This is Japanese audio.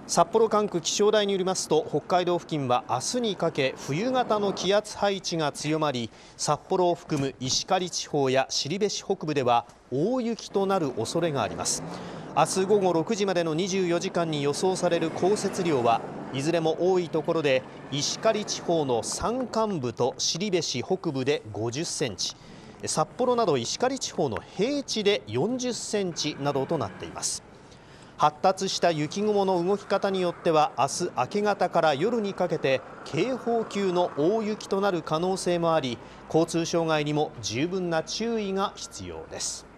札幌管区気象台によりますと、北海道付近は明日にかけ冬型の気圧配置が強まり、札幌を含む石狩地方や後志北部では大雪となる恐れがあります。明日午後6時までの24時間に予想される降雪量はいずれも多いところで、石狩地方の山間部と後志北部で50センチ、札幌など石狩地方の平地で40センチなどとなっています。発達した雪雲の動き方によっては明日明け方から夜にかけて警報級の大雪となる可能性もあり、交通障害にも十分な注意が必要です。